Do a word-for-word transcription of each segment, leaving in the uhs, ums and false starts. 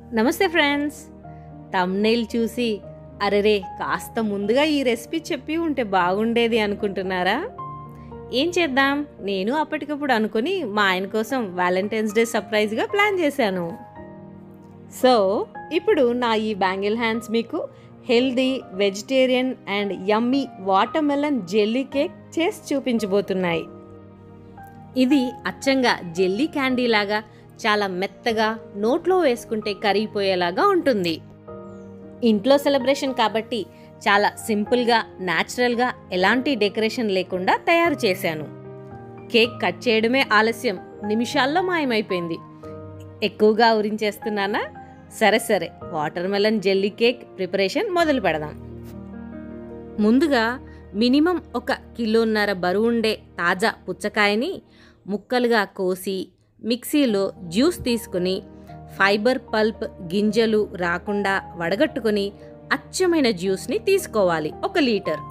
నమస్తే friends. Thumbnail చూసి అరెరే కాస్త ముందుగా ఈ రెసిపీ చెప్పి ఉంటే బాగుండేది అనుకుంటున్నారా? ఏం చేద్దాం, నేను అప్పటికప్పుడు అనుకుని మా ఆయన కోసం వ్యాలంటైన్స్ డే సర్ప్రైజ్గా ప్లాన్ చేశాను. సో ఇప్పుడు నా ఈ బ్యాంగిల్ హ్యాండ్స్ మీకు healthy vegetarian and yummy watermelon jelly cake చేసి చూపించబోతున్నాయి. ఇది అచ్చంగా జెల్లీ క్యాండీ లాగా చాలా మెత్తగా నోట్లో వేసుకుంటే కరిగిపోయేలాగా ఉంటుంది. ఇంట్లో సెలబ్రేషన్ కాబట్టి చాలా సింపుల్గా న్యాచురల్గా ఎలాంటి డెకరేషన్ లేకుండా తయారు చేశాను. కేక్ కట్ చేయడమే ఆలస్యం, నిమిషాల్లో మాయమైపోయింది. ఎక్కువగా ఉరించేస్తున్నానా? సరే సరే వాటర్మెలన్ జెల్లీ కేక్ ప్రిపరేషన్ మొదలు పెడదాం. ముందుగా మినిమం ఒక కిలోన్నర బరువుండే తాజా పుచ్చకాయని ముక్కలుగా కోసి మిక్సీలో జ్యూస్ తీసుకుని ఫైబర్ పల్ప్ గింజలు రాకుండా వడగట్టుకుని అచ్చమైన జ్యూస్ని తీసుకోవాలి. ఒక లీటర్.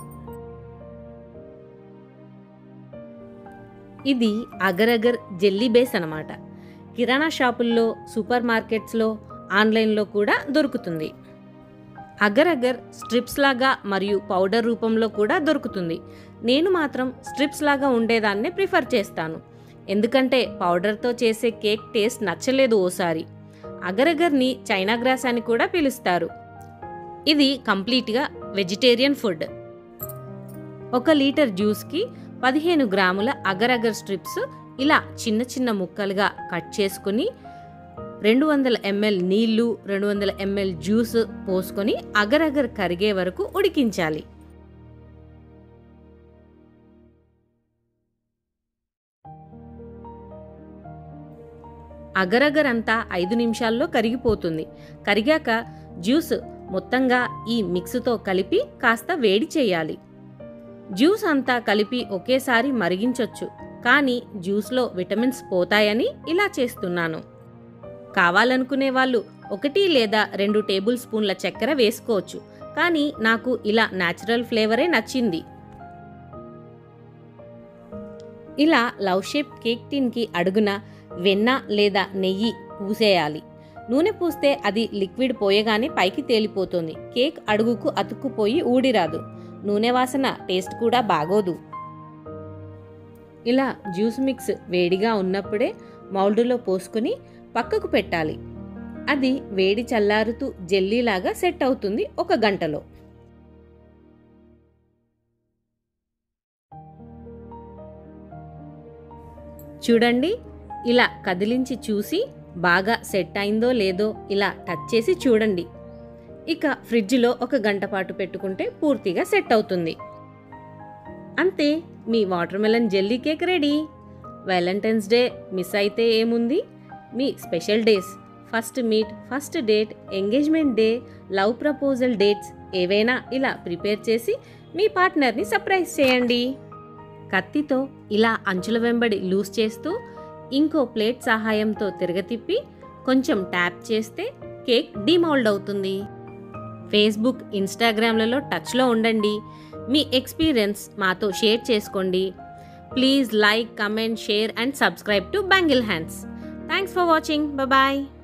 ఇది అగర్ అగర్ జెల్లీ బేస్ అన్నమాట. కిరాణా షాపుల్లో, సూపర్ మార్కెట్స్లో, ఆన్లైన్లో కూడా దొరుకుతుంది. అగర్ అగర్ స్ట్రిప్స్ లాగా మరియు పౌడర్ రూపంలో కూడా దొరుకుతుంది. నేను మాత్రం స్ట్రిప్స్ లాగా ఉండేదాన్నే ప్రిఫర్ చేస్తాను, ఎందుకంటే పౌడర్తో చేసే కేక్ టేస్ట్ నచ్చలేదు ఓసారి. అగర్ అగర్ని చైనా గ్రాస్ అని కూడా పిలుస్తారు. ఇది కంప్లీట్గా వెజిటేరియన్ ఫుడ్. ఒక లీటర్ జ్యూస్కి పదిహేను గ్రాముల అగర్ అగర్ స్ట్రిప్స్ ఇలా చిన్న చిన్న ముక్కలుగా కట్ చేసుకుని రెండు వందల ఎంఎల్ నీళ్లు, రెండు వందల ఎంఎల్ జ్యూస్ పోసుకొని అగర్ అగర్ కరిగే వరకు ఉడికించాలి. అగరగర్ అంతా ఐదు నిమిషాల్లో కరిగిపోతుంది. కరిగాక జ్యూస్ మొత్తంగా ఈ మిక్స్తో కలిపి కాస్త వేడి చేయాలి. జ్యూస్ అంతా కలిపి ఒకేసారి మరిగించొచ్చు, కానీ జ్యూస్లో విటమిన్స్ పోతాయని ఇలా చేస్తున్నాను. కావాలనుకునే వాళ్ళు ఒకటి లేదా రెండు టేబుల్ స్పూన్ల చక్కెర వేసుకోవచ్చు, కానీ నాకు ఇలా న్యాచురల్ ఫ్లేవరే నచ్చింది. ఇలా లవ్ షేప్ కేక్ టిన్కి అడుగున వెన్న లేదా నెయ్యి పూసేయాలి. నూనె పూస్తే అది లిక్విడ్ పోయగానే పైకి తేలిపోతుంది. కేక్ అడుగుకు అతుక్కుపోయి ఊడిరాదు. నూనె వాసన టేస్ట్ కూడా బాగోదు. ఇలా జ్యూస్ మిక్స్ వేడిగా ఉన్నప్పుడే మౌల్డ్లో పోసుకొని పక్కకు పెట్టాలి. అది వేడి చల్లారుతూ జెల్లీలాగా సెట్ అవుతుంది ఒక గంటలో. చూడండి, ఇలా కదిలించి చూసి బాగా సెట్ అయిందో లేదో ఇలా టచ్ చేసి చూడండి. ఇక ఫ్రిడ్జ్లో ఒక గంట పాటు పెట్టుకుంటే పూర్తిగా సెట్ అవుతుంది. అంతే, మీ watermelon jelly cake ready. Valentine's day miss అయితే ఏముంది, మీ special days, first meet, first date, engagement day, love proposal dates ఏవైనా ఇలా ప్రిపేర్ చేసి మీ పార్ట్నర్ని సర్ప్రైజ్ చేయండి. కత్తితో ఇలా అంచుల వెంబడి లూజ్ చేస్తూ ఇంకో ప్లేట్ సహాయంతో తిరగతిప్పి కొంచెం ట్యాప్ చేస్తే కేక్ డీమౌల్డ్ అవుతుంది. ఫేస్బుక్, ఇన్స్టాగ్రామ్లలో టచ్లో ఉండండి. మీ ఎక్స్పీరియన్స్ మాతో షేర్ చేసుకోండి. Please like, comment, share and subscribe to bangle hands. Thanks for watching. Bye.